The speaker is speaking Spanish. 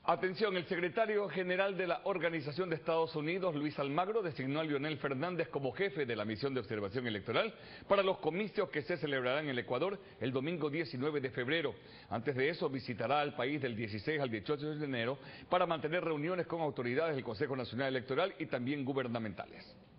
Atención, el secretario general de la Organización de Estados Unidos, Luis Almagro, designó a Leonel Fernández como jefe de la misión de observación electoral para los comicios que se celebrarán en el Ecuador el domingo 19 de febrero. Antes de eso, visitará al país del 16 al 18 de enero para mantener reuniones con autoridades del Consejo Nacional Electoral y también gubernamentales.